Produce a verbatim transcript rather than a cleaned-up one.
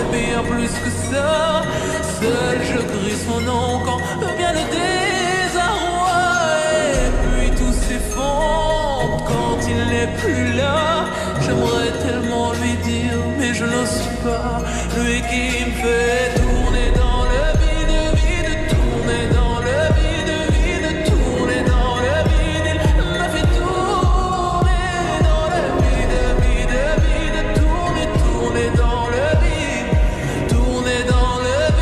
bien plus que ça. Seul je crie son nom quand vient le désarroi. Et puis tout s'effondre quand il n'est plus là. J'aimerais tellement lui dire, mais je n'ose pas. Lui qui me fait tout.